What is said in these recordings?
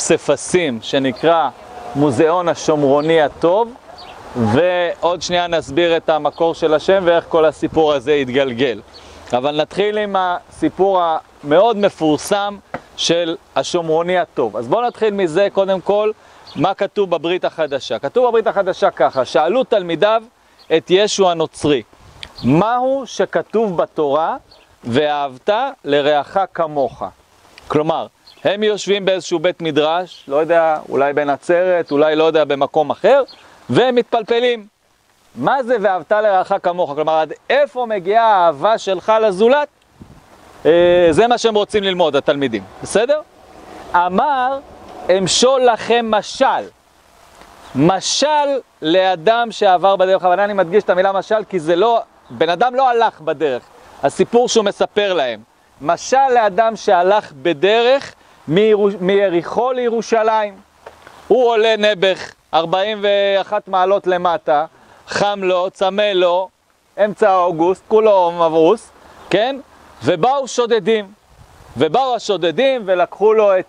פסיפסים שנקרא מוזיאון השומרוני הטוב, ועוד שנייה נסביר את המקור של השם ואיך כל הסיפור הזה יתגלגל. אבל נתחיל עם הסיפור המאוד מפורסם של השומרוני הטוב. אז בואו נתחיל מזה קודם כל, מה כתוב בברית החדשה. כתוב בברית החדשה ככה, שאלו תלמידיו את ישו הנוצרי, מהו שכתוב בתורה ואהבת לרעך כמוך? כלומר, הם יושבים באיזשהו בית מדרש, לא יודע, אולי בנצרת, אולי לא יודע, במקום אחר, והם מתפלפלים. מה זה ואהבת לרעך כמוך? כלומר, עד איפה מגיעה האהבה שלך לזולת? זה מה שהם רוצים ללמוד, התלמידים. בסדר? אמר, אמשול לכם משל. משל לאדם שעבר בדרך. אבל אני מדגיש את המילה משל, כי זה לא, בן אדם לא הלך בדרך. הסיפור שהוא מספר להם. משל לאדם שהלך בדרך מיריחו לירושלים. הוא עולה נעבך 41 מעלות למטה, חם לו, צמא לו, אמצע אוגוסט, כולו מברוס, כן? ובאו שודדים. ובאו השודדים ולקחו לו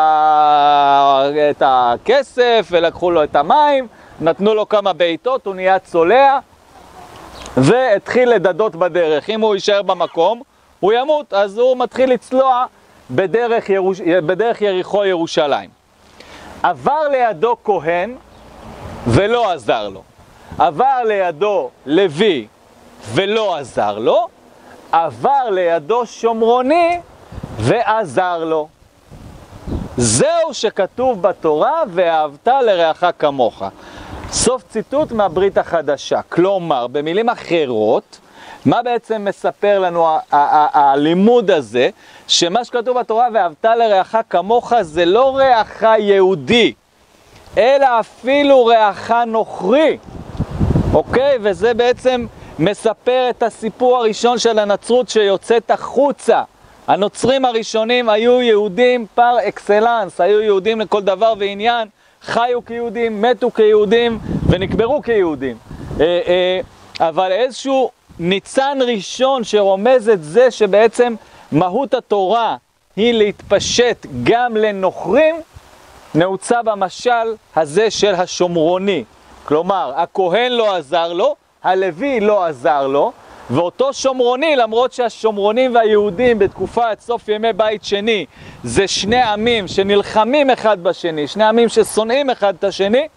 את הכסף ולקחו לו את המים, נתנו לו כמה בעיטות, הוא נהיה צולע והתחיל לדדות בדרך. אם הוא יישאר במקום, הוא ימות, אז הוא מתחיל לצלוע בדרך יריחו ירושלים. עבר לידו כהן ולא עזר לו. עבר לידו לוי ולא עזר לו. עבר לידו שומרוני ועזר לו. זהו שכתוב בתורה ואהבת לרעך כמוך. סוף ציטוט מהברית החדשה. כלומר, במילים אחרות, מה בעצם מספר לנו הלימוד הזה? שמה שכתוב בתורה ואהבת לרעך כמוך זה לא רעך יהודי, אלא אפילו רעך נוכרי. אוקיי? וזה בעצם מספר את הסיפור הראשון של הנצרות שיוצאת החוצה. הנוצרים הראשונים היו יהודים פר אקסלנס, היו יהודים לכל דבר ועניין, חיו כיהודים, מתו כיהודים ונקברו כיהודים. אבל איזשהו ניצן ראשון שרומז את זה שבעצם מהות התורה היא להתפשט גם לנוכרים, נעוצה במשל הזה של השומרוני. כלומר, הכהן לא עזר לו, הלוי לא עזר לו, ואותו שומרוני, למרות שהשומרונים והיהודים בתקופת סוף ימי בית שני, זה שני עמים שנלחמים אחד בשני, שני עמים ששונאים אחד את השני,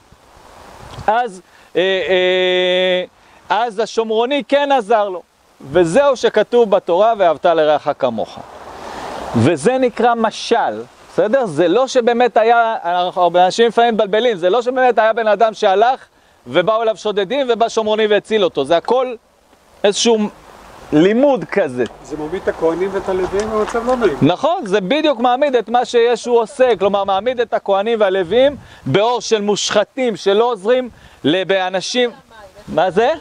אז השומרוני כן עזר לו. וזהו שכתוב בתורה ואהבת לרעך כמוך. וזה נקרא משל. בסדר? זה לא שבאמת היה, הרבה אנשים לפעמים מבלבלים, זה לא שבאמת היה בן אדם שהלך ובאו אליו שודדים ובא שומרוני והציל אותו. זה הכל איזשהו לימוד כזה. זה מעמיד את הכהנים ואת הלוויים במצב לא נעים. נכון, זה בדיוק מעמיד את מה שישו עושה. כלומר, מעמיד את הכהנים והלוויים באור של מושחתים שלא עוזרים באנשים. מה זה?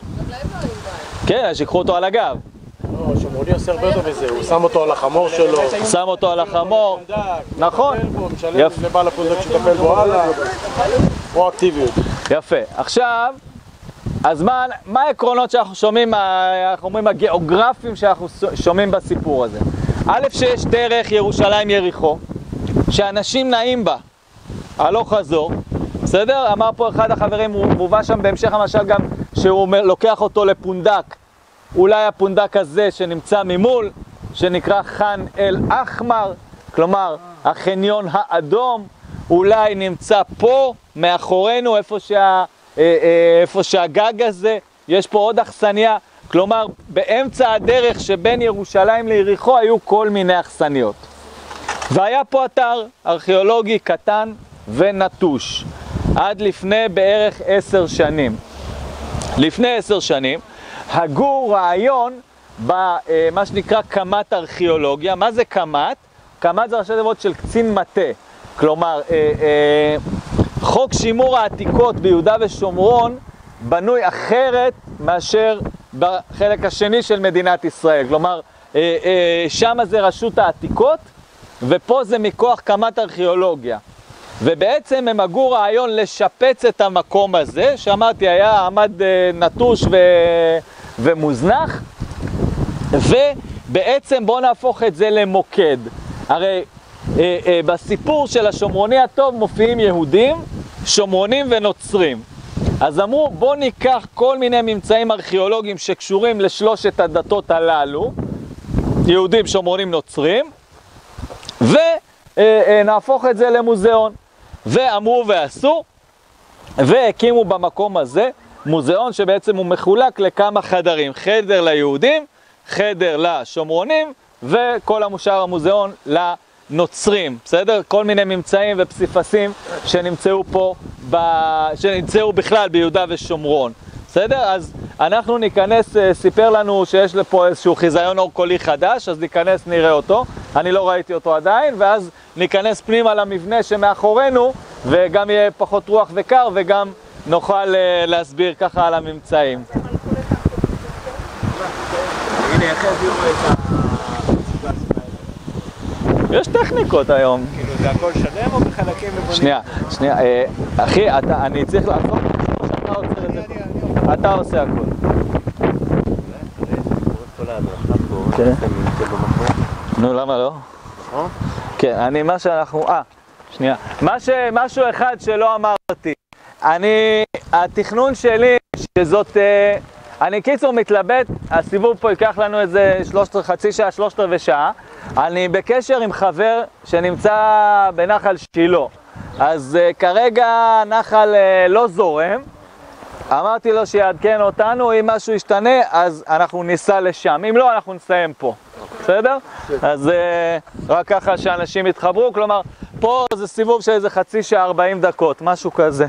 כן, שיקחו אותו על הגב. לא, שומרוני עושה הרבה יותר מזה, הוא שם אותו על החמור שלו. שם אותו על החמור. נכון. משלם לבעל הפונדק שטפל בו הלאה. פרואקטיביות. יפה. עכשיו, אז מה העקרונות שאנחנו שומעים, אנחנו אומרים הגיאוגרפיים שאנחנו שומעים בסיפור הזה? א', שיש דרך ירושלים יריחו, שאנשים נעים בה, הלוך חזור. בסדר? אמר פה אחד החברים, הוא מובא שם בהמשך המשל גם שהוא לוקח אותו לפונדק. אולי הפונדק הזה שנמצא ממול, שנקרא חאן אל אחמר, כלומר החניון האדום, אולי נמצא פה מאחורינו, איפה שהגג הזה, יש פה עוד אכסניה. כלומר, באמצע הדרך שבין ירושלים ליריחו היו כל מיני אכסניות. והיה פה אתר ארכיאולוגי קטן ונטוש. עד לפני בערך 10 שנים. לפני 10 שנים, הגו רעיון במה שנקרא קמת ארכיאולוגיה. מה זה קמת? קמת זה ראשי תיבות של קצין מטה. כלומר, חוק שימור העתיקות ביהודה ושומרון בנוי אחרת מאשר בחלק השני של מדינת ישראל. כלומר, שם זה רשות העתיקות, ופה זה מכוח קמת ארכיאולוגיה. ובעצם הם הגו רעיון לשפץ את המקום הזה, שאמרתי, עמד נטוש ומוזנח, ובעצם בואו נהפוך את זה למוקד. הרי בסיפור של השומרוני הטוב מופיעים יהודים, שומרונים ונוצרים. אז אמרו, בוא ניקח כל מיני ממצאים ארכיאולוגיים שקשורים לשלושת הדתות הללו, יהודים, שומרונים, נוצרים, ונהפוך את זה למוזיאון. ואמרו ועשו, והקימו במקום הזה מוזיאון שבעצם הוא מחולק לכמה חדרים. חדר ליהודים, חדר לשומרונים, וכל המושאר המוזיאון לנוצרים. בסדר? כל מיני ממצאים ופסיפסים שנמצאו פה, שנמצאו בכלל ביהודה ושומרון. בסדר? אז אנחנו ניכנס, סיפר לנו שיש לפה איזשהו חיזיון אור קולי חדש, אז ניכנס, נראה אותו. אני לא ראיתי אותו עדיין, ואז ניכנס פנימה למבנה שמאחורינו, וגם יהיה פחות רוח וקר, וגם נוכל להסביר ככה על הממצאים. הנה, איך העבירו את יש טכניקות היום. כאילו, זה הכל שלם או בחלקים מבונים? שנייה, אחי, אני צריך לעשות משהו שאתה עוצר את זה. אתה עושה הכל. כן. נו, למה לא? כן, מה שאנחנו... שנייה. משהו אחד שלא אמרתי. התכנון שלי, שזאת... אני קיצור מתלבט, הסיבוב פה ייקח לנו איזה חצי שעה, 3/4 שעה. אני בקשר עם חבר שנמצא בנחל שילה. אז כרגע נחל לא זורם. אמרתי לו שיעדכן אותנו, אם משהו ישתנה, אז אנחנו ניסע לשם. אם לא, אנחנו נסיים פה. בסדר? אז רק ככה שאנשים יתחברו. כלומר, פה זה סיבוב של איזה חצי שעה, 40 דקות, משהו כזה.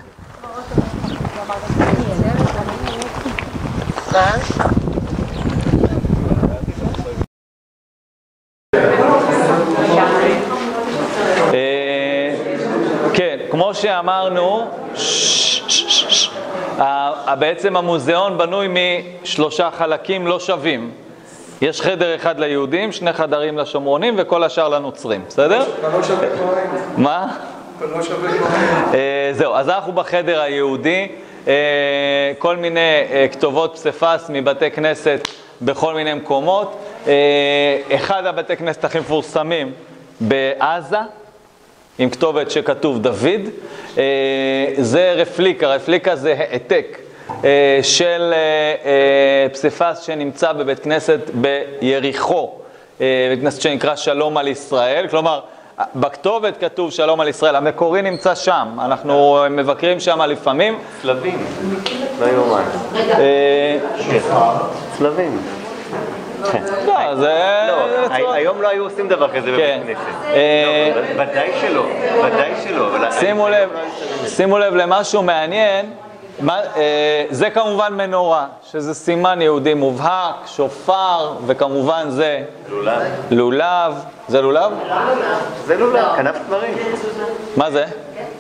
כן, כמו שאמרנו, בעצם המוזיאון בנוי משלושה חלקים לא שווים. יש חדר אחד ליהודים, 2 חדרים לשומרונים וכל השאר לנוצרים, בסדר? לא שווה כמיים. מה? לא שווה כמיים. זהו, אז אנחנו בחדר היהודי, כל מיני כתובות פסיפס מבתי כנסת בכל מיני מקומות. אחד הבתי כנסת הכי מפורסמים בעזה, עם כתובת שכתוב דוד. זה רפליקה זה העתק של פסיפס שנמצא בבית כנסת ביריחו, בית כנסת שנקרא שלום על ישראל. כלומר, בכתובת כתוב שלום על ישראל, המקורי נמצא שם, אנחנו מבקרים שם לפעמים. צלבים, לא יאומן. צלבים. לא, זה... היום לא היו עושים דבר כזה בבית כנסת. ודאי שלא. שימו לב למשהו מעניין, זה כמובן מנורה, שזה סימן יהודי מובהק, שופר, וכמובן זה... לולב. זה לולב? זה לולב, כנף תמרים. מה זה?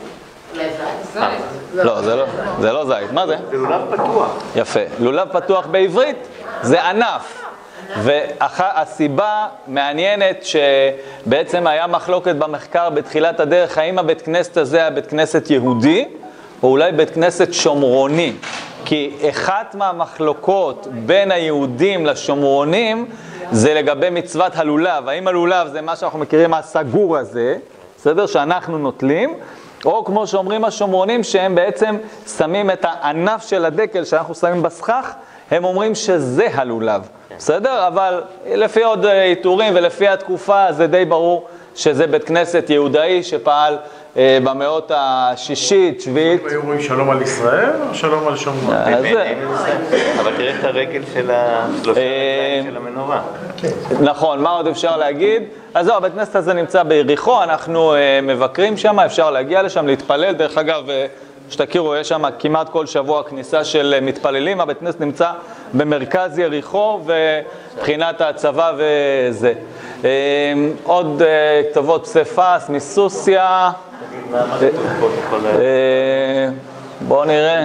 לא, זה לא זית. מה זה? זה לולב פתוח. יפה. לולב פתוח בעברית זה ענף. והסיבה מעניינת שבעצם היה מחלוקת במחקר בתחילת הדרך, האם הבית כנסת הזה היה בית כנסת יהודי, או אולי בית כנסת שומרוני. כי אחת מהמחלוקות בין היהודים לשומרונים זה לגבי מצוות הלולב. האם הלולב זה מה שאנחנו מכירים, הסגור הזה, בסדר? שאנחנו נוטלים, או כמו שאומרים השומרונים, שהם בעצם שמים את הענף של הדקל שאנחנו שמים בסכך, הם אומרים שזה הלולב. בסדר? אבל לפי עוד איתורים ולפי התקופה זה די ברור שזה בית כנסת יהודאי שפעל במאות השישית, שביעית. היו רואים שלום על ישראל או שלום על שומרון? אבל תראה את הרגל של השלושה רגליים של המנורה. נכון, מה עוד אפשר להגיד? אז זהו, הבית כנסת הזה נמצא ביריחו, אנחנו מבקרים שם, אפשר להגיע לשם, להתפלל. דרך אגב, שתכירו, יש שם כמעט כל שבוע כניסה של מתפללים. הבית כנסת נמצא במרכז יריחו ובחינת הצבא וזה. עוד כתובות פסיפס מסוסיה. בואו נראה.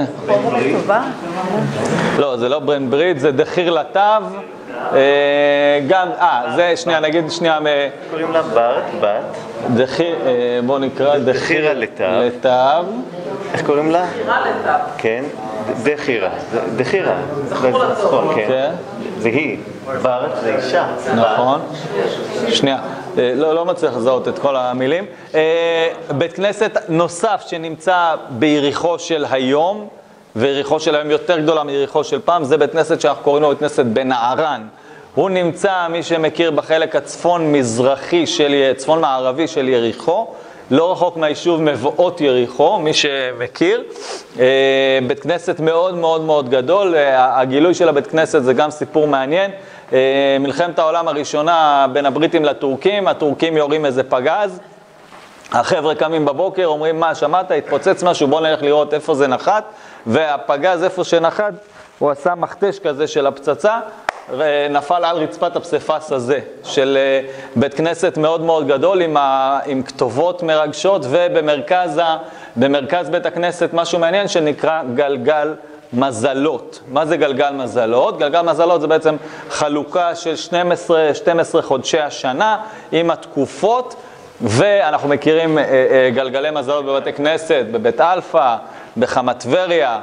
לא, זה לא ברן ברית, זה דחיר לטב. גם, זה שנייה, נגיד שנייה. קוראים לה בת. בואו נקרא דחירה לטב. איך קוראים לה? דחירה לטב. כן, דחירה. זכור לצפון, כן. זה היא. בת זה אישה. נכון. שנייה. לא מצליח לזהות את כל המילים. בית כנסת נוסף שנמצא ביריחו של היום, ויריחו של היום יותר גדולה מיריחו של פעם, זה בית כנסת שאנחנו קוראים לו בית כנסת בנערן. הוא נמצא, מי שמכיר, בחלק הצפון-מזרחי, צפון-מערבי של יריחו, לא רחוק מהיישוב מבואות יריחו, מי שמכיר. בית כנסת מאוד מאוד מאוד גדול. הגילוי של הבית כנסת זה גם סיפור מעניין. מלחמת העולם הראשונה בין הבריטים לטורקים, הטורקים יורים איזה פגז, החבר'ה קמים בבוקר, אומרים, מה, שמעת? התפוצץ משהו, בוא נלך לראות איפה זה נחת, והפגז איפה שנחת, הוא עשה מכתש כזה של הפצצה, ונפל על רצפת הפסיפס הזה, של בית כנסת מאוד מאוד גדול, עם כתובות מרגשות, ובמרכז בית הכנסת משהו מעניין שנקרא גלגל מזלות. מה זה גלגל מזלות? גלגל מזלות זה בעצם חלוקה של 12 חודשי השנה עם התקופות, ואנחנו מכירים גלגלי מזלות בבתי כנסת, בבית אלפא, בחמת טבריה,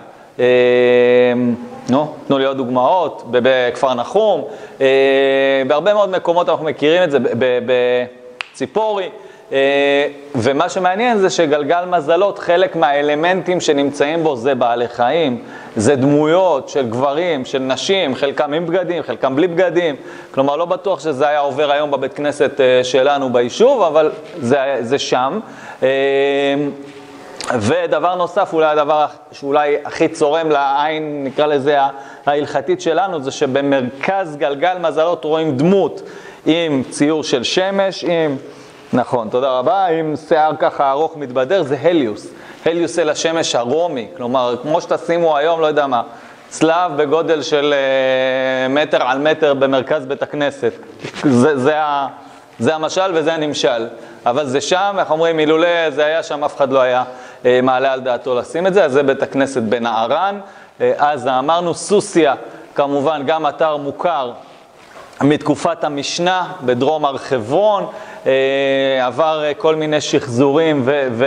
תנו לי עוד דוגמאות, בכפר נחום, בהרבה מאוד מקומות אנחנו מכירים את זה, בציפורי, ומה שמעניין זה שגלגל מזלות, חלק מהאלמנטים שנמצאים בו זה בעלי חיים, זה דמויות של גברים, של נשים, חלקם עם בגדים, חלקם בלי בגדים, כלומר לא בטוח שזה היה עובר היום בבית כנסת שלנו ביישוב, אבל זה שם. ודבר נוסף, אולי הדבר שאולי הכי צורם לעין, נקרא לזה ההלכתית שלנו, זה שבמרכז גלגל מזלות רואים דמות עם ציור של שמש, נכון, תודה רבה, עם שיער ככה ארוך מתבדר, זה הליוס. הליוס אל השמש הרומי, כלומר, כמו שתשימו היום, לא יודע מה, צלב בגודל של מטר על מטר במרכז בית הכנסת. זה המשל וזה הנמשל. אבל זה שם, איך אומרים, אילולא זה היה שם, אף אחד לא היה מעלה על דעתו לשים את זה, אז זה בית הכנסת בנערן. אז אמרנו, סוסיה, כמובן, גם אתר מוכר מתקופת המשנה, בדרום הר חברון, עבר כל מיני שחזורים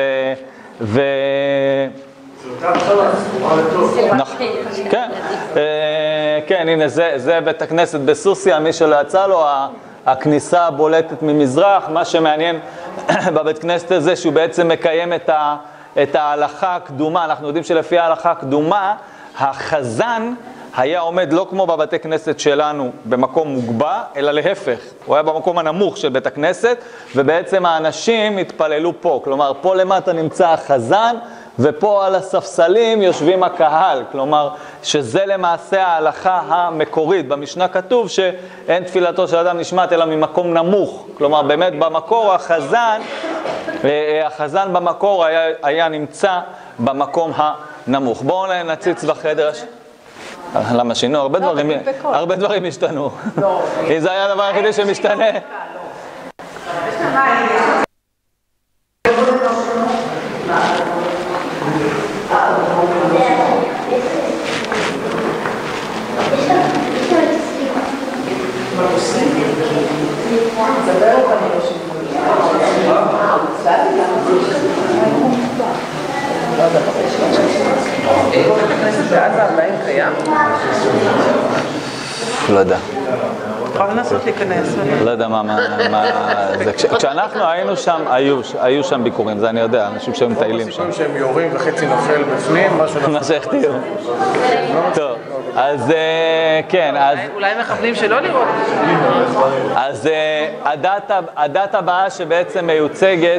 כן, הנה, זה בית הכנסת בסוסיה, מי שלא יצא לו, הכניסה הבולטת ממזרח. מה שמעניין בבית כנסת הזה, שהוא בעצם מקיים את ההלכה הקדומה. אנחנו יודעים שלפי ההלכה הקדומה, החזן היה עומד לא כמו בבתי כנסת שלנו במקום מוגבע, אלא להפך. הוא היה במקום הנמוך של בית הכנסת, ובעצם האנשים התפללו פה. כלומר, פה למטה נמצא החזן, ופה על הספסלים יושבים הקהל. כלומר, שזה למעשה ההלכה המקורית. במשנה כתוב שאין תפילתו של אדם נשמעת אלא ממקום נמוך. כלומר, באמת במקור החזן במקור היה נמצא במקום הנמוך. בואו נציץ בחדר. למה שינו? הרבה דברים השתנו. אם זה היה הדבר היחידי שמשתנה. לא יודע. יכול לנסות להיכנס. לא יודע מה זה. כשאנחנו היינו שם, היו שם ביקורים, זה אני יודע, אנשים שהם מטיילים שם. שהם יורים וחצי נופל בפנים, משהו נופל. מה שהכתיבו. טוב, אז כן, אז... אולי מחבלים שלא לראות. אז הדת הבאה שבעצם מיוצגת,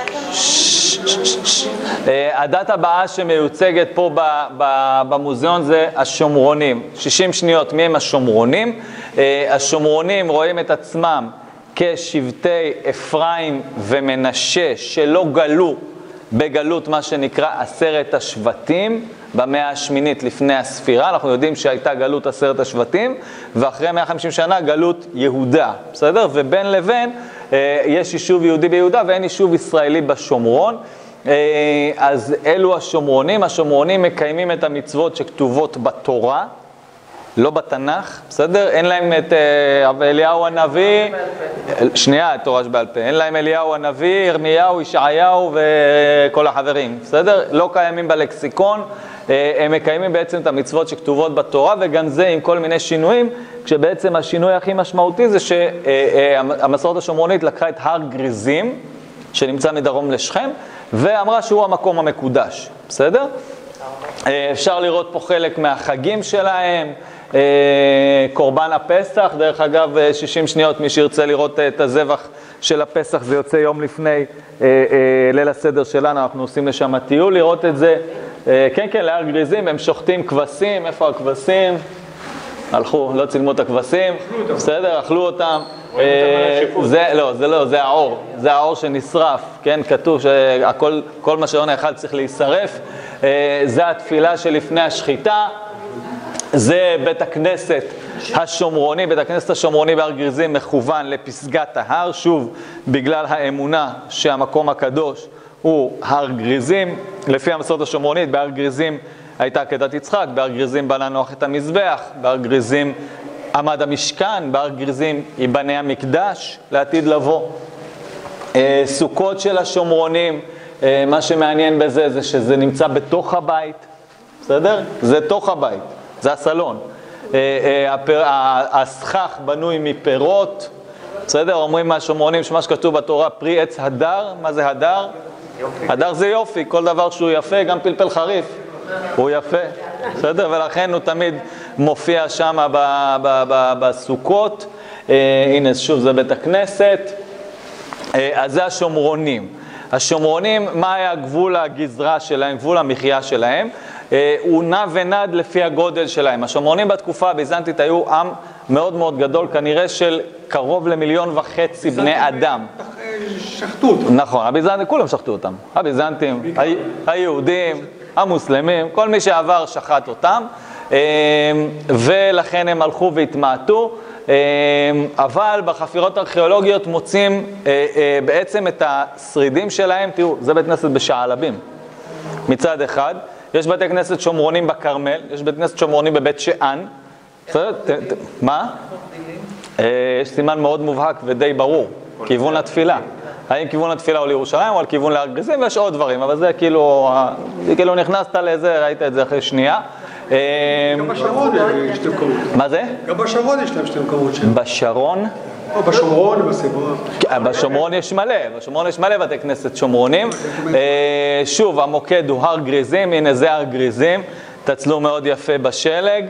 הדת הבאה שמיוצגת פה במוזיאון זה השומרונים. 60 שניות, מי הם השומרונים? השומרונים רואים את עצמם כשבטי אפרים ומנשה שלא גלו בגלות מה שנקרא 10 השבטים במאה השמינית לפני הספירה. אנחנו יודעים שהייתה גלות 10 השבטים, ואחרי 150 שנה גלות יהודה, בסדר? ובין לבין יש יישוב יהודי ביהודה ואין יישוב ישראלי בשומרון. אז אלו השומרונים. השומרונים מקיימים את המצוות שכתובות בתורה, לא בתנ"ך, בסדר? אין להם את אליהו הנביא, שנייה, תורה שבעל פה, אין להם אליהו הנביא, ירמיהו, ישעיהו וכל החברים, בסדר? לא קיימים בלקסיקון, הם מקיימים בעצם את המצוות שכתובות בתורה, וגם זה עם כל מיני שינויים, כשבעצם השינוי הכי משמעותי זה שהמסורת השומרונית לקחה את הר גריזים, שנמצא מדרום לשכם, ואמרה שהוא המקום המקודש, בסדר? אפשר לראות פה חלק מהחגים שלהם, קורבן הפסח, דרך אגב 60 שניות, מי שירצה לראות את הזבח של הפסח, זה יוצא יום לפני ליל הסדר שלנו, אנחנו עושים לשם טיול לראות את זה. כן, להר גריזים, הם שוחטים כבשים, איפה הכבשים? הלכו, לא צילמו את הכבשים, בסדר, אכלו אותם. זה האור, זה האור שנשרף, כן, כתוב שכל מה שלא נאכל צריך להישרף. זה התפילה שלפני השחיטה, זה בית הכנסת השומרוני, בית הכנסת השומרוני בהר גריזים מכוון לפסגת ההר, שוב, בגלל האמונה שהמקום הקדוש הוא הר גריזים. לפי המסורת השומרונית, בהר גריזים הייתה עקדת יצחק, בהר גריזים בנה נוח את המזבח, בהר גריזים עמד המשכן, בהר גריזים ייבנה המקדש לעתיד לבוא. סוכות של השומרונים, מה שמעניין בזה זה שזה נמצא בתוך הבית, בסדר? זה תוך הבית, זה הסלון. הסכך בנוי מפירות, בסדר? אומרים מהשומרונים שמה שכתוב בתורה, פרי עץ הדר. מה זה הדר? הדר זה יופי, כל דבר שהוא יפה, גם פלפל חריף הוא יפה, בסדר? ולכן הוא תמיד מופיע שם בסוכות. הנה שוב זה בית הכנסת. אז זה השומרונים. השומרונים, מה היה גבול הגזרה שלהם, גבול המחיה שלהם? הוא נע ונד לפי הגודל שלהם. השומרונים בתקופה הביזנטית היו עם מאוד מאוד גדול, כנראה של קרוב ל1.5 מיליון בני אדם. שחטו אותם. נכון, הביזנטים, כולם שחטו אותם. הביזנטים, היהודים, המוסלמים, כל מי שעבר שחט אותם, ולכן הם הלכו והתמעטו. אבל בחפירות הארכיאולוגיות מוצאים בעצם את השרידים שלהם. תראו, זה בית כנסת בשעלבים מצד אחד, יש בתי כנסת שומרונים בכרמל, יש בית כנסת שומרונים בבית שאן. מה? יש סימן מאוד מובהק ודי ברור, כיוון התפילה. האם כיוון התפילה הוא לירושלים או על כיוון להר גריזים, ויש עוד דברים, אבל זה כאילו נכנסת לזה, ראית את זה אחרי שנייה. גם בשרון יש שתי מקומות. מה זה? גם בשרון יש להם שתי מקומות שם. בשרון? או בשומרון, בסיבוב. בשומרון יש מלא בתי כנסת שומרונים. שוב, המוקד הוא הר גריזים, הנה זה הר גריזים, תצלו מאוד יפה בשלג.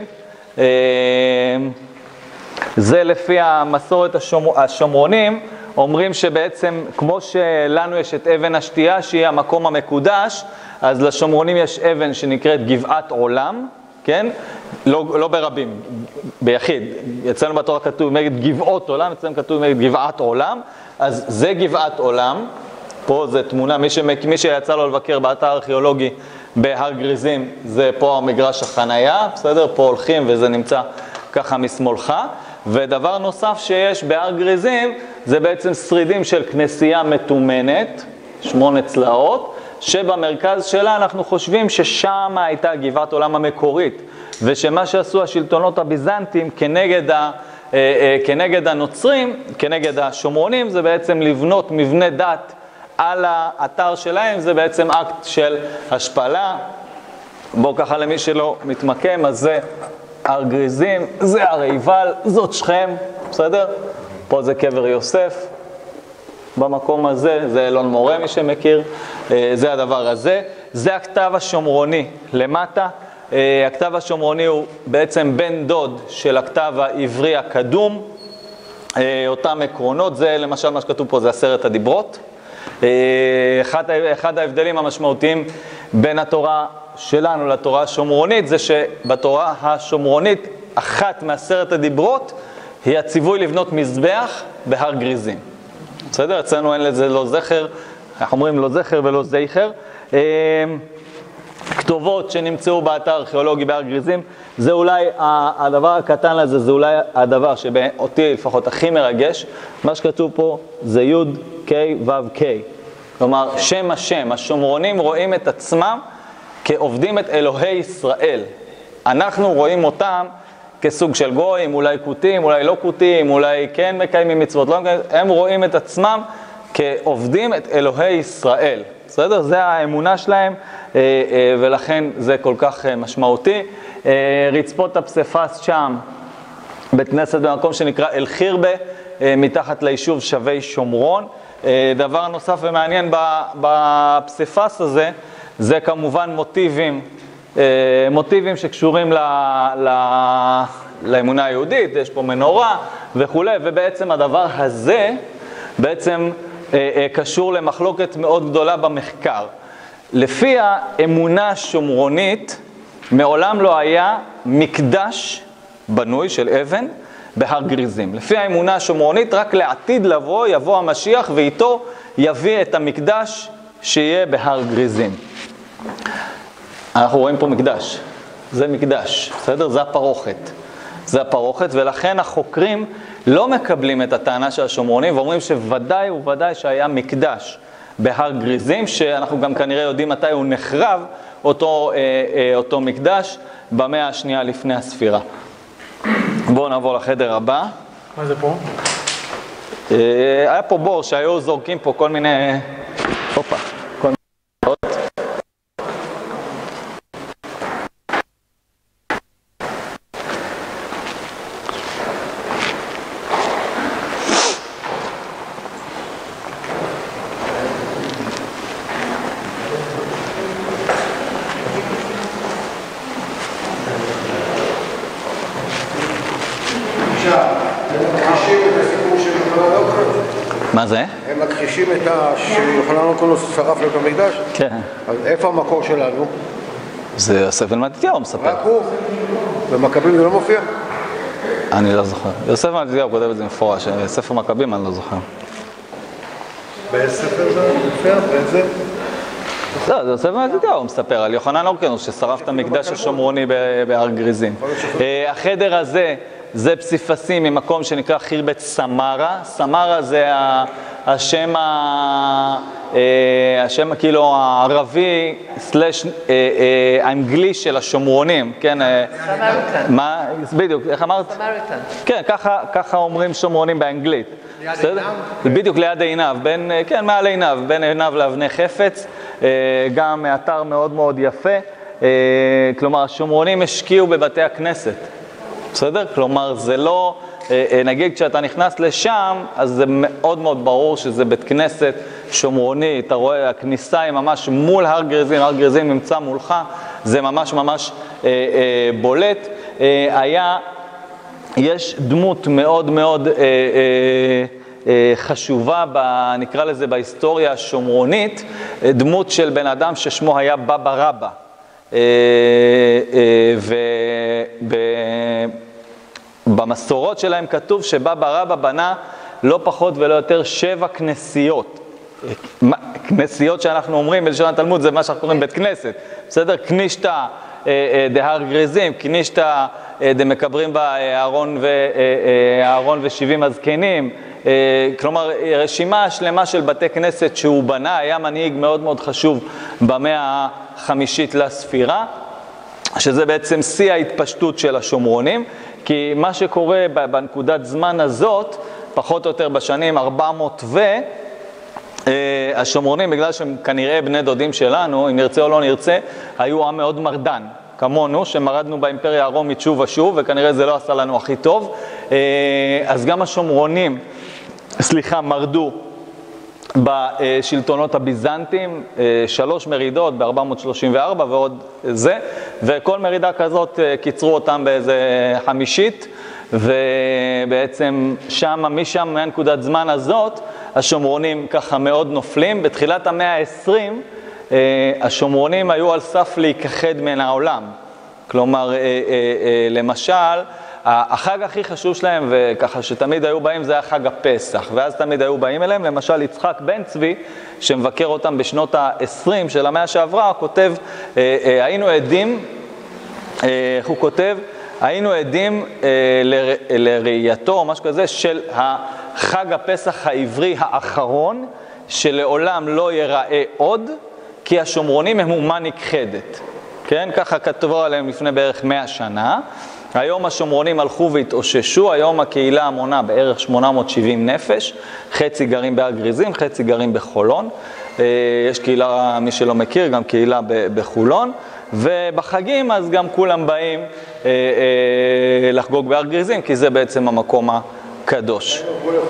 זה לפי המסורת השומרונים, אומרים שבעצם כמו שלנו יש את אבן השתייה שהיא המקום המקודש, אז לשומרונים יש אבן שנקראת גבעת עולם, כן? לא ברבים, ביחיד. אצלנו בתורה כתוב נגד גבעות עולם, אצלנו כתוב נגד גבעת עולם, אז זה גבעת עולם. פה זה תמונה, מי שיצא לו לבקר באתר הארכיאולוגי בהר גריזים, זה פה המגרש החנייה, בסדר? פה הולכים וזה נמצא ככה משמאלך. ודבר נוסף שיש בהר גריזים, זה בעצם שרידים של כנסייה מתומנת, 8 צלעות, שבמרכז שלה אנחנו חושבים ששם הייתה גבעת עולם המקורית, ושמה שעשו השלטונות הביזנטים כנגד הנוצרים, כנגד השומרונים, זה בעצם לבנות מבנה דת על האתר שלהם, זה בעצם אקט של השפלה. בואו ככה למי שלא מתמקם, אז זה הר גריזים, זה הר עיבל, זאת שכם, בסדר? פה זה קבר יוסף, במקום הזה, זה אלון מורה מי שמכיר, זה הדבר הזה. זה הכתב השומרוני למטה. הכתב השומרוני הוא בעצם בן דוד של הכתב העברי הקדום, אותם עקרונות, זה למשל מה שכתוב פה זה 10 הדיברות. אחד ההבדלים המשמעותיים בין התורה שלנו לתורה השומרונית זה שבתורה השומרונית אחת מ10 הדיברות היא הציווי לבנות מזבח בהר גריזים. בסדר? אצלנו אין לזה לא זכר, אנחנו אומרים לא זכר ולא זכר. כתובות שנמצאו באתר ארכיאולוגי בהר גריזים, זה אולי הדבר הקטן לזה, זה אולי הדבר שאותי לפחות הכי מרגש. מה שכתוב פה זה י' ק' ו' ק'. כלומר, שם השם, השומרונים רואים את עצמם כעובדים את אלוהי ישראל. אנחנו רואים אותם כסוג של גויים, אולי קוטים, אולי לא קוטים, אולי כן מקיימים מצוות, לא מקיימים, הם רואים את עצמם כעובדים את אלוהי ישראל. בסדר? זה האמונה שלהם, ולכן זה כל כך משמעותי. רצפות הפסיפס שם, בית כנסת במקום שנקרא אל חירבה, מתחת ליישוב שבי שומרון. דבר נוסף ומעניין בפסיפס הזה, זה כמובן מוטיבים שקשורים לאמונה היהודית, יש פה מנורה וכו', ובעצם הדבר הזה בעצם קשור למחלוקת מאוד גדולה במחקר. לפי האמונה השומרונית, מעולם לא היה מקדש בנוי של אבן בהר גריזים. לפי האמונה השומרונית, רק לעתיד לבוא, יבוא המשיח ואיתו יביא את המקדש שיהיה בהר גריזים. אנחנו רואים פה מקדש, זה מקדש, בסדר? זה הפרוכת. זה הפרוכת, ולכן החוקרים לא מקבלים את הטענה של השומרונים, ואומרים שוודאי וודאי שהיה מקדש בהר גריזים, שאנחנו גם כנראה יודעים מתי הוא נחרב, אותו מקדש, במאה השנייה לפני הספירה. בואו נעבור לחדר הבא. מה זה פה? היה פה בור שהיו זורקים פה כל מיני... הופה, כל מיני... מה זה? הם מכחישים את שיוחנן קולו שרף לו את המקדש? כן. אז איפה המקור שלנו? זה יוסף בן מתתיהו מספר. רק הוא? במכבים זה לא מופיע? אני לא זוכר. יוסף בן מתתיהו כותב את זה מפורש, ספר מכבים אני לא זוכר. באיזה ספר זה מופיע? באיזה? לא, זה יוסף בן מתתיהו, הוא מספר על יוחנן אורקנוס ששרף את המקדש השומרוני בהר גריזים. החדר הזה זה פסיפסים ממקום שנקרא חירבת סמרה. סמרה זה השם כאילו הערבי סלש האנגלי של השומרונים, כן? סמריטן. מה? בדיוק, איך אמרת? סמריטן. כן, ככה אומרים שומרונים באנגלית. ליד עיניו? בדיוק ליד עיניו, כן, מעל עיניו, בין עיניו לאבני חפץ, גם אתר מאוד מאוד יפה. כלומר, השומרונים השקיעו בבתי הכנסת. בסדר? כלומר, זה לא, נגיד כשאתה נכנס לשם, אז זה מאוד מאוד ברור שזה בית כנסת שומרוני, אתה רואה, הכניסה היא ממש מול הר גריזים, הר גריזים נמצא מולך, זה ממש ממש בולט. יש דמות מאוד מאוד חשובה, נקרא לזה בהיסטוריה השומרונית, דמות של בן אדם ששמו היה בבא רבא. ובמסורות שלהם כתוב שבבא רבא בנה לא פחות ולא יותר 7 כנסיות. כנסיות שאנחנו אומרים בלשון התלמוד זה מה שאנחנו קוראים בית כנסת. בסדר? כנישתא דהר גריזים, כנישתא דמקברים בה אהרון ו70 הזקנים. כלומר, רשימה שלמה של בתי כנסת שהוא בנה, היה מנהיג מאוד מאוד חשוב במאה החמישית לספירה, שזה בעצם שיא ההתפשטות של השומרונים, כי מה שקורה בנקודת זמן הזאת, פחות או יותר בשנים 400 השומרונים, בגלל שהם כנראה בני דודים שלנו, אם נרצה או לא נרצה, היו עם מאוד מרדן, כמונו, שמרדנו באימפריה הרומית שוב ושוב, וכנראה זה לא עשה לנו הכי טוב. אז גם השומרונים, מרדו בשלטונות הביזנטיים, 3 מרידות ב-434 ועוד זה, וכל מרידה כזאת קיצרו אותם באיזה 50, ובעצם משם מהנקודת זמן הזאת, השומרונים ככה מאוד נופלים. בתחילת המאה ה-20, השומרונים היו על סף להיכחד מן העולם. כלומר, למשל, החג הכי חשוב שלהם, וככה שתמיד היו באים, זה היה חג הפסח, ואז תמיד היו באים אליהם. למשל, יצחק בן צבי, שמבקר אותם בשנות ה-20 של המאה שעברה, כותב, היינו עדים, איך הוא כותב? היינו עדים לראייתו, או משהו כזה, של חג הפסח העברי האחרון, שלעולם לא ייראה עוד, כי השומרונים הם אומה נכחדת. כן? ככה כתבו עליהם לפני בערך 100 שנה. היום השומרונים הלכו והתאוששו, היום הקהילה מונה בערך 870 נפש, חצי גרים בהר גריזים, חצי גרים בחולון. יש קהילה, מי שלא מכיר, גם קהילה בחולון, ובחגים אז גם כולם באים לחגוג בהר גריזים, כי זה בעצם המקום הקדוש.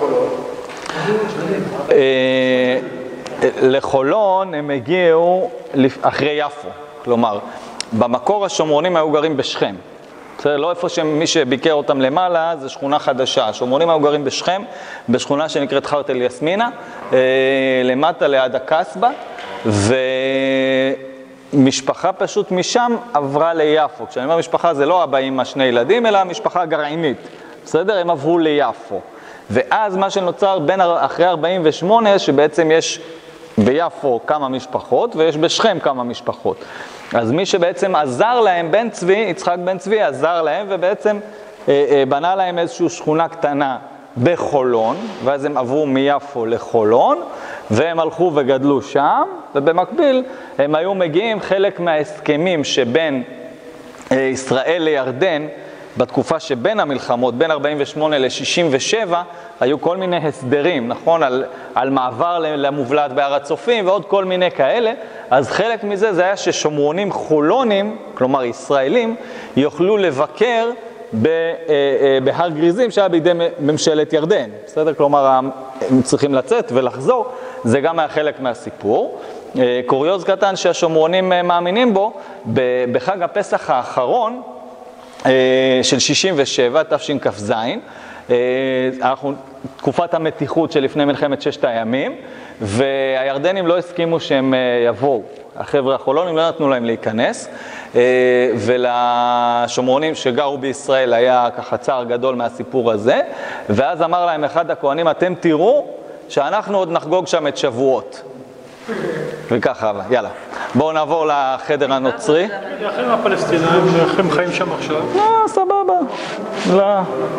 לחולון הם הגיעו אחרי יפו, כלומר, במקור השומרונים היו גרים בשכם. לא איפה שמי שביקר אותם למעלה, זה שכונה חדשה. השומרונים היו גרים בשכם, בשכונה שנקראת חרטל יסמינה, למטה ליד הקסבה, ומשפחה פשוט משם עברה ליפו. כשאני אומר משפחה זה לא אבא אמא שני ילדים, אלא משפחה גרעינית. בסדר? הם עברו ליפו. ואז מה שנוצר אחרי 48, שבעצם יש ביפו כמה משפחות, ויש בשכם כמה משפחות. אז מי שבעצם עזר להם, בן צבי, יצחק בן צבי, עזר להם ובעצם בנה להם איזושהי שכונה קטנה בחולון, ואז הם עברו מיפו לחולון, והם הלכו וגדלו שם, ובמקביל הם היו מגיעים חלק מההסכמים שבין ישראל לירדן, בתקופה שבין המלחמות, בין 48 ל-67, היו כל מיני הסדרים, נכון? על מעבר למובלעת בהר הצופים ועוד כל מיני כאלה. אז חלק מזה זה היה ששומרונים חולונים, כלומר ישראלים, יוכלו לבקר בהר גריזים שהיה בידי ממשלת ירדן. בסדר? כלומר, הם צריכים לצאת ולחזור. זה גם היה חלק מהסיפור. קוריוז קטן שהשומרונים מאמינים בו, בחג הפסח האחרון, של 67, תשכ"ז, אנחנו תקופת המתיחות שלפני מלחמת ששת הימים, והירדנים לא הסכימו שהם יבואו. החבר'ה החולונים לא נתנו להם להיכנס, ולשומרונים שגרו בישראל היה ככה צער גדול מהסיפור הזה, ואז אמר להם אחד הכהנים, אתם תראו שאנחנו עוד נחגוג שם את שבועות. וככה, יאללה. בואו נעבור לחדר הנוצרי. איך הם הפלסטינאים, איך הם חיים שם עכשיו? לא, סבבה. לא.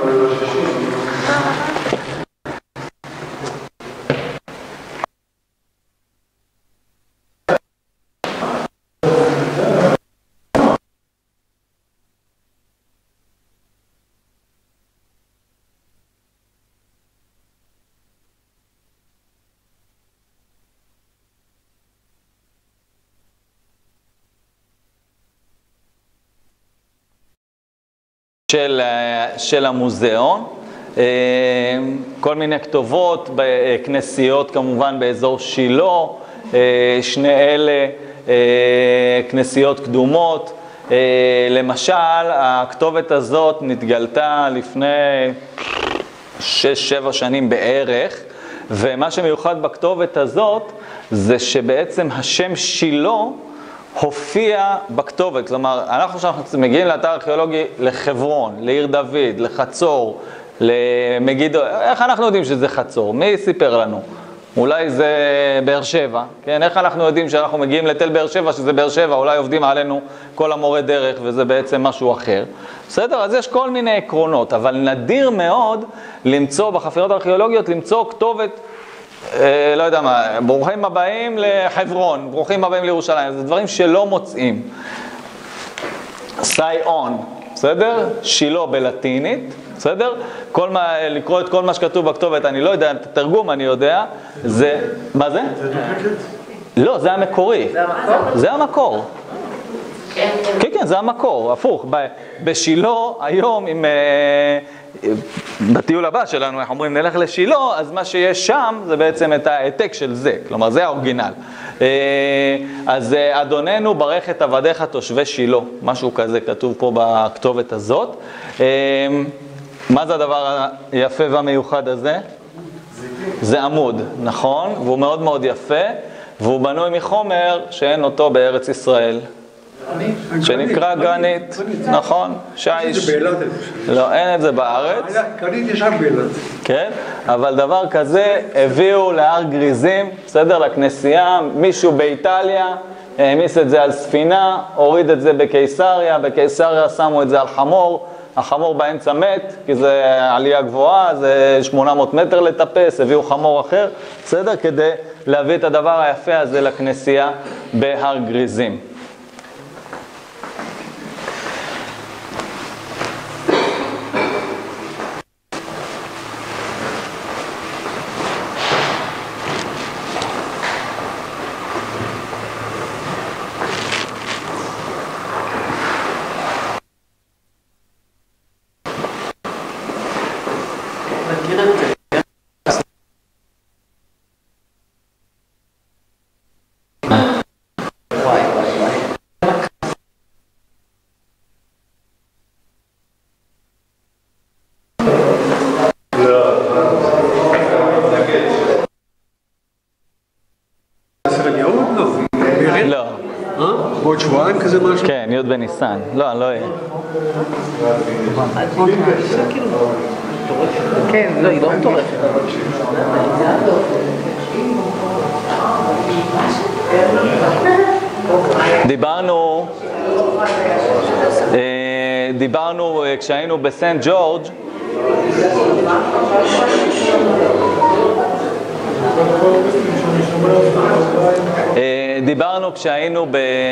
של המוזיאון, כל מיני כתובות, כנסיות כמובן באזור שילה, שני אלה כנסיות קדומות. למשל, הכתובת הזאת נתגלתה לפני 6-7 שנים בערך, ומה שמיוחד בכתובת הזאת זה שבעצם השם שילה הופיע בכתובת. כלומר, כשאנחנו מגיעים לאתר ארכיאולוגי לחברון, לעיר דוד, לחצור, למגידו, איך אנחנו יודעים שזה חצור? מי סיפר לנו? אולי זה באר שבע, כן? איך אנחנו יודעים שאנחנו מגיעים לתל באר שבע, שזה באר שבע, אולי עובדים עלינו כל המורה דרך וזה בעצם משהו אחר. בסדר? אז יש כל מיני עקרונות, אבל נדיר מאוד למצוא בחפירות הארכיאולוגיות, למצוא כתובת, לא יודע מה, ברוכים הבאים לחברון, ברוכים הבאים לירושלים, זה דברים שלא מוצאים. סייאון, בסדר? שילה בלטינית, בסדר? לקרוא את כל מה שכתוב בכתובת, אני לא יודע, את התרגום אני יודע, זה, מה זה? לא, זה המקורי. זה המקור. כן, זה המקור, הפוך. בשילה היום, בטיול הבא שלנו, אנחנו אומרים נלך לשילה, אז מה שיש שם זה בעצם את העתק של זה, כלומר זה האורגינל. אז אדוננו ברך את עבדיך תושבי שילה, משהו כזה כתוב פה בכתובת הזאת. מה זה הדבר היפה והמיוחד הזה? זה עמוד, נכון? והוא מאוד מאוד יפה, והוא בנוי מחומר שאין אותו בארץ ישראל. שנקרא גרנית, נכון? שיש. לא, אין את זה בארץ. גרנית יש רק באילת. כן, אבל דבר כזה הביאו להר גריזים, בסדר, לכנסייה, מישהו באיטליה, העמיס את זה על ספינה, הוריד את זה בקיסריה, בקיסריה שמו את זה על חמור, החמור באמצע מת, כי זה עלייה גבוהה, זה 800 מטר לטפס, הביאו חמור אחר, בסדר, כדי להביא את הדבר היפה הזה לכנסייה בהר גריזים. לא. בעוד שבועיים כזה משהו? כן, י' בניסן. לא, אני לא אהיה. כן, לא, היא לא מטורפת. דיברנו כשהיינו בסנט ג'ורג' דיברנו כשהיינו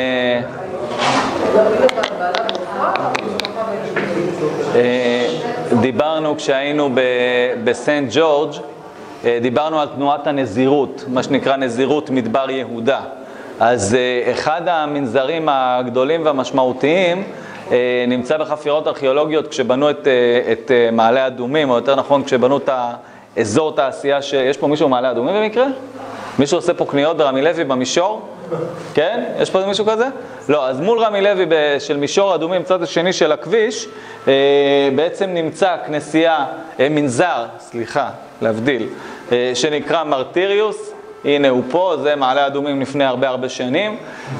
בסנט ג'ורג', דיברנו על תנועת הנזירות, מה שנקרא נזירות מדבר יהודה. אז אחד המנזרים הגדולים והמשמעותיים נמצא בחפירות ארכיאולוגיות כשבנו את מעלה אדומים, או יותר נכון כשבנו את האזור תעשייה. יש פה מישהו במעלה אדומים במקרה? מישהו עושה פה קניות ברמי לוי במישור? כן? יש פה מישהו כזה? לא, אז מול רמי לוי של מישור אדומים, צד השני של הכביש, בעצם נמצא כנסייה, מנזר, סליחה, להבדיל, שנקרא מרטיריוס. הנה הוא פה, זה מעלה אדומים לפני הרבה שנים.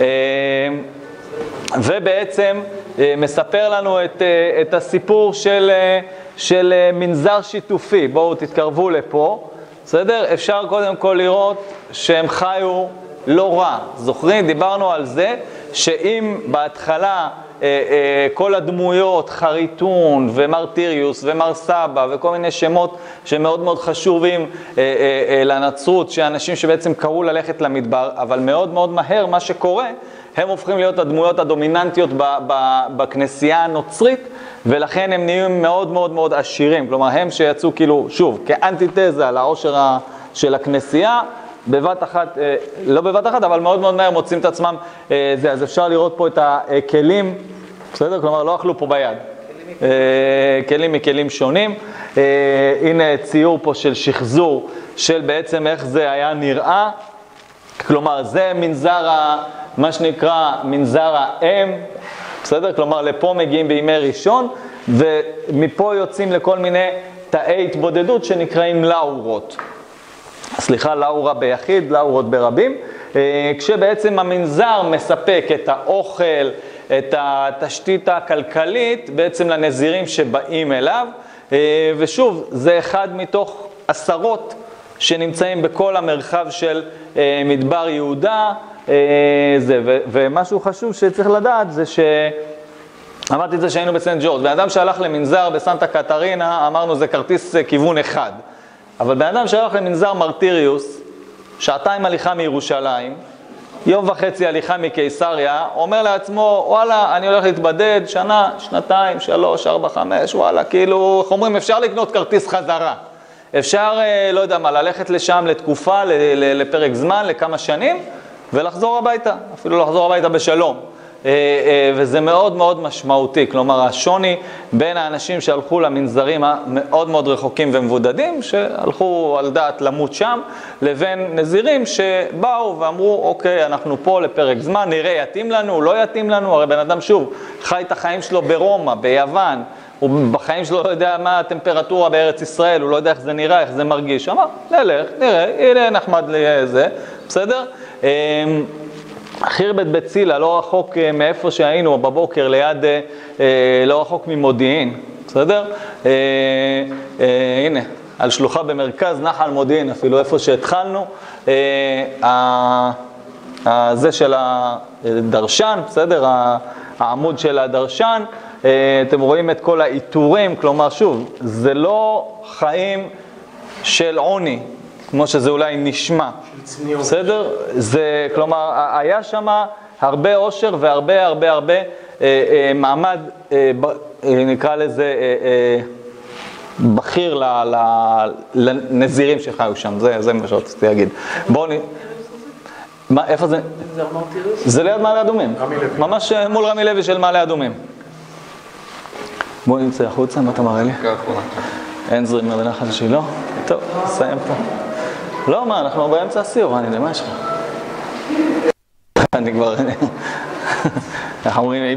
ובעצם מספר לנו את הסיפור של מנזר שיתופי. בואו תתקרבו לפה. בסדר? אפשר קודם כל לראות שהם חיו לא רע. זוכרים? דיברנו על זה שאם בהתחלה כל הדמויות, חריטון ומרטיריוס ומר סבא וכל מיני שמות שמאוד מאוד חשובים לנצרות, שאנשים שבעצם קראו ללכת למדבר, אבל מאוד מאוד מהר מה שקורה, הם הופכים להיות הדמויות הדומיננטיות בכנסייה הנוצרית, ולכן הם נהיים מאוד מאוד מאוד עשירים. כלומר, הם שיצאו כאילו, שוב, כאנטיתזה לעושר של הכנסייה, בבת אחת, לא בבת אחת, אבל מאוד מאוד מהר מוצאים את עצמם. אז אפשר לראות פה את הכלים, בסדר? כלומר, לא אכלו פה ביד. כלים מכלים שונים. הנה ציור פה של שחזור, של בעצם איך זה היה נראה. כלומר, זה מנזר, מה שנקרא מנזר האם, בסדר? כלומר, לפה מגיעים בימי ראשון, ומפה יוצאים לכל מיני תאי התבודדות שנקראים לאורות. סליחה, לאורה ביחיד, לאורות ברבים, כשבעצם המנזר מספק את האוכל, את התשתית הכלכלית, בעצם לנזירים שבאים אליו, ושוב, זה אחד מתוך עשרות שנמצאים בכל המרחב של מדבר יהודה. ומשהו חשוב שצריך לדעת זה אמרתי את זה שהיינו בסנט ג'ורג'. בן אדם שהלך למנזר בסנטה קטרינה, אמרנו זה כרטיס כיוון אחד. אבל בן אדם שהלך למנזר מרטיריוס, שעתיים הליכה מירושלים, יום וחצי הליכה מקיסריה, אומר לעצמו, וואלה, אני הולך להתבדד שנה, שנתיים, 3, 4, 5, וואלה, כאילו, איך אומרים, אפשר לקנות כרטיס חזרה. אפשר, לא יודע מה, ללכת לשם לתקופה, לפרק זמן, לכמה שנים, ולחזור הביתה, אפילו לחזור הביתה בשלום. וזה מאוד מאוד משמעותי. כלומר, השוני בין האנשים שהלכו למנזרים המאוד מאוד רחוקים ומבודדים, שהלכו על דעת למות שם, לבין נזירים שבאו ואמרו, אוקיי, אנחנו פה לפרק זמן, נראה יתאים לנו, לא יתאים לנו. הרי בן אדם שוב חי את החיים שלו ברומא, ביוון, הוא בחיים שלו לא יודע מה הטמפרטורה בארץ ישראל, הוא לא יודע איך זה נראה, איך זה מרגיש. אמר, נלך, נראה, הנה נחמד לזה, בסדר? חיר בית צילה, לא רחוק מאיפה שהיינו בבוקר, ליד, לא רחוק ממודיעין, בסדר? הנה, על שלוחה במרכז נחל מודיעין, אפילו איפה שהתחלנו, זה של הדרשן, בסדר? העמוד של הדרשן, אתם רואים את כל האיתורים, כלומר שוב, זה לא חיים של עוני, כמו שזה אולי נשמע, בסדר? זה, כלומר, היה שם הרבה עושר והרבה מעמד, נקרא לזה, בכיר לנזירים שחיו שם, זה מה שרציתי להגיד. בואו מה, איפה זה? זה ליד מעלה אדומים, ממש מול רמי לוי של מעלה אדומים. בואו נמצא החוצה, מה אתה מראה לי? אין זרימה בנחל שילה? טוב, נסיים פה. לא, מה, אנחנו באמצע הסיור, אני למה יש לך? אני כבר... איך אומרים?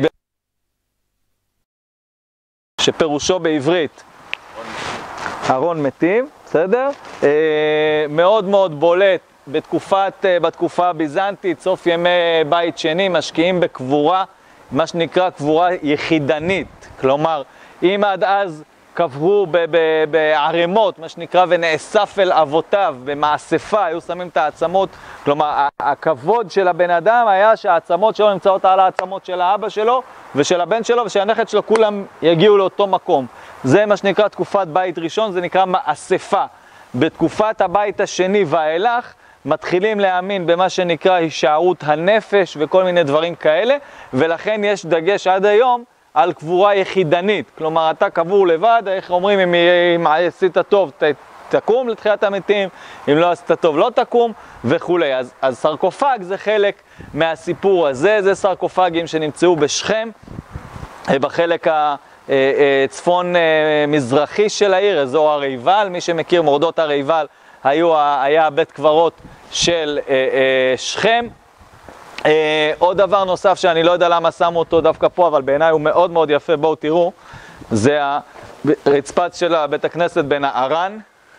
שפירושו בעברית ארון מתים, בסדר? מאוד מאוד בולט בתקופה הביזנטית, סוף ימי בית שני, משקיעים בקבורה, מה שנקרא קבורה יחידנית. כלומר, אם עד אז קברו בערימות, מה שנקרא, ונאסף אל אבותיו, במאספה, היו שמים את העצמות. כלומר, הכבוד של הבן אדם היה שהעצמות שלו נמצאות על העצמות של האבא שלו ושל הבן שלו ושהנכד שלו, כולם יגיעו לאותו מקום. זה מה שנקרא תקופת בית ראשון, זה נקרא מאספה. בתקופת הבית השני ואילך, מתחילים להאמין במה שנקרא הישארות הנפש וכל מיני דברים כאלה, ולכן יש דגש עד היום על קבורה יחידנית. כלומר, אתה קבור לבד, איך אומרים, אם עשית טוב, תקום לתחיית המתים, אם לא עשית טוב, לא תקום, וכולי. אז סרקופג זה חלק מהסיפור הזה, זה סרקופגים שנמצאו בשכם, בחלק הצפון מזרחי של העיר, אזור הריבל. מי שמכיר, מורדות הריבל היה בית קברות של שכם. עוד דבר נוסף שאני לא יודע למה שמו אותו דווקא פה, אבל בעיניי הוא מאוד מאוד יפה, בואו תראו, זה הרצפת של בית הכנסת בנהרן.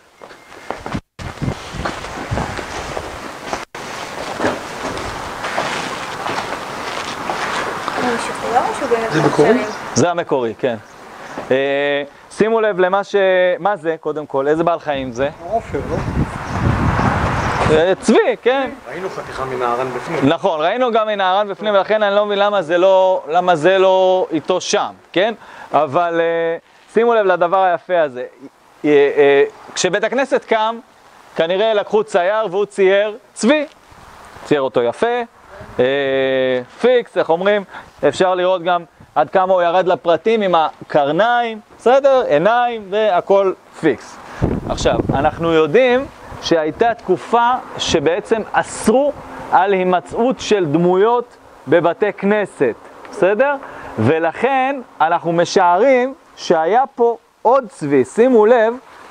זה מקורי? זה המקורי, כן. שימו לב למה מה זה, קודם כל, איזה בעל חיים זה? עופר, לא? צבי, כן. ראינו חתיכה מנהרן בפנים. נכון, ראינו גם מנהרן בפנים, ולכן אני לא מבין למה זה לא איתו שם, כן? אבל שימו לב לדבר היפה הזה. כשבית הכנסת קם, כנראה לקחו צייר והוא צייר צבי. צייר אותו יפה, פיקס, איך אומרים? אפשר לראות גם עד כמה הוא ירד לפרטים עם הקרניים, בסדר? עיניים והכל פיקס. עכשיו, אנחנו יודעים שהייתה תקופה שבעצם אסרו על הימצאות של דמויות בבתי כנסת, בסדר? ולכן אנחנו משערים שהיה פה עוד צבי. שימו לב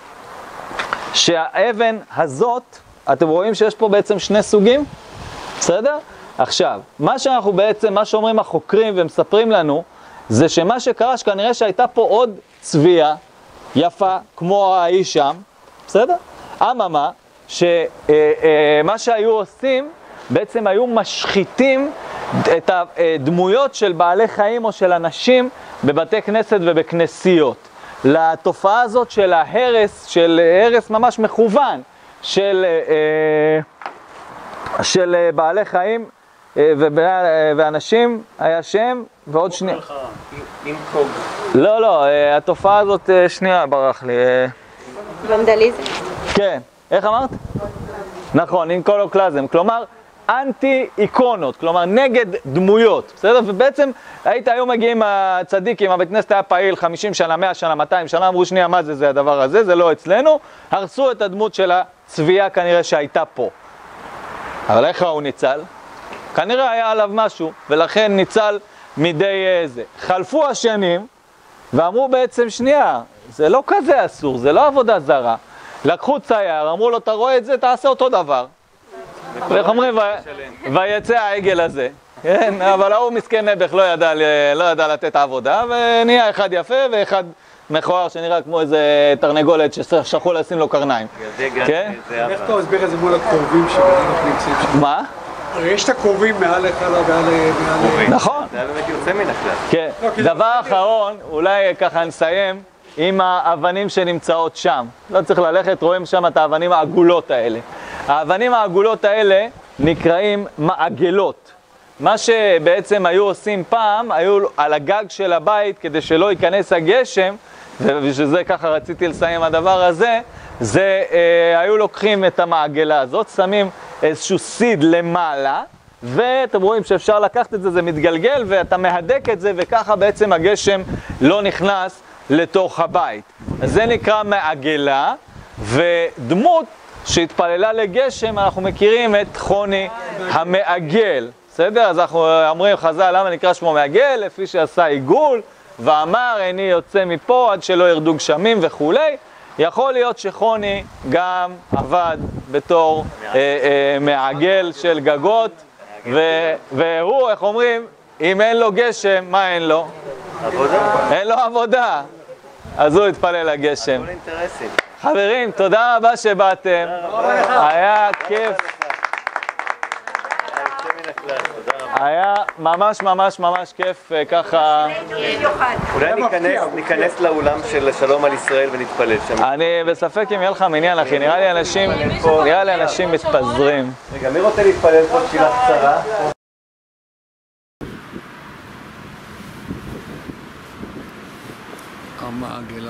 שהאבן הזאת, אתם רואים שיש פה בעצם שני סוגים, בסדר? עכשיו, מה שאומרים החוקרים ומספרים לנו, זה שמה שקרה שכנראה שהייתה פה עוד צבייה יפה כמו האיש שם, בסדר? אממה, שמה שהיו עושים, בעצם היו משחיתים את הדמויות של בעלי חיים או של אנשים בבתי כנסת ובכנסיות. לתופעה הזאת של ההרס, של הרס ממש מכוון, של בעלי חיים ואנשים, היה שם, ועוד שנייה. עם קוג. לא, התופעה הזאת, שנייה, ברח לי. ונדליזם? כן, איך אמרת? נכון, אינקולוקלזם, כלומר אנטי-איקונות, כלומר נגד דמויות, בסדר? ובעצם היית היום מגיעים הצדיקים, הבית כנסת היה פעיל 50 שנה, 100 שנה, 200 שנה, אמרו שנייה מה זה הדבר הזה, זה לא אצלנו, הרסו את הדמות של הצבייה כנראה שהייתה פה. אבל איך הוא ניצל? כנראה היה עליו משהו, ולכן ניצל מדי זה. חלפו השנים, ואמרו בעצם שנייה, זה לא כזה אסור, זה לא עבודה זרה. לקחו צייר, אמרו לו, אתה רואה את זה, תעשה אותו דבר. ואיך אומרים, ויצא העגל הזה. כן, אבל הוא מסכן נבח, לא ידע לתת עבודה, ונהיה אחד יפה ואחד מכוער שנראה כמו איזה תרנגולת ששכחו לשים לו קרניים. כן? איך אתה מסביר את זה מול הקרובים שבאמת נמצאים שם? מה? הרי יש את הקרובים מעל נכון. זה היה באמת יוצא מן הכלל. כן. דבר אחרון, אולי ככה נסיים עם האבנים שנמצאות שם. לא צריך ללכת, רואים שם את האבנים העגולות האלה. האבנים העגולות האלה נקראים מעגלות. מה שבעצם היו עושים פעם, היו על הגג של הבית כדי שלא ייכנס הגשם, ובשביל זה ככה רציתי לסיים הדבר הזה, זה היו לוקחים את המעגלה הזאת, שמים איזשהו סיד למעלה, ואתם רואים שאפשר לקחת את זה, זה מתגלגל, ואתה מהדק את זה, וככה בעצם הגשם לא נכנס לתוך הבית. אז זה נקרא מעגלה, ודמות שהתפללה לגשם, אנחנו מכירים את חוני המעגל. בסדר? אז אנחנו אומרים חז"ל, למה נקרא שמו מעגל? לפי שעשה עיגול, ואמר, איני יוצא מפה עד שלא ירדו גשמים וכולי. יכול להיות שחוני גם עבד בתור מעגל של גגות, והוא, איך אומרים, אם אין לו גשם, מה אין לו? עבודה. אין לו עבודה. אז הוא התפלל לגשם. כל אינטרסים. חברים, תודה רבה שבאתם. היה כיף. היה ממש ממש ממש כיף ככה. אולי ניכנס לאולם של שלום על ישראל ונתפלל שם. אני בספק אם יהיה לך מניין, אחי. נראה לי אנשים מתפזרים. רגע, מי רוצה להתפלל פה תפילה קצרה? המעגלה.